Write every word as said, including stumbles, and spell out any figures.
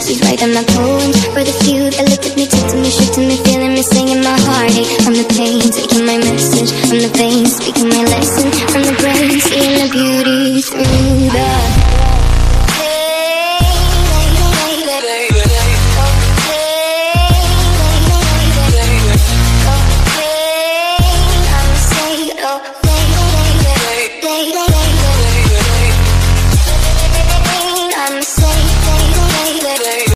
she's writing my poems. For the few that looked at me, took to me, shook to me, feeling me, singing my heartache. From the pain, taking my message from the veins, speaking my lesson.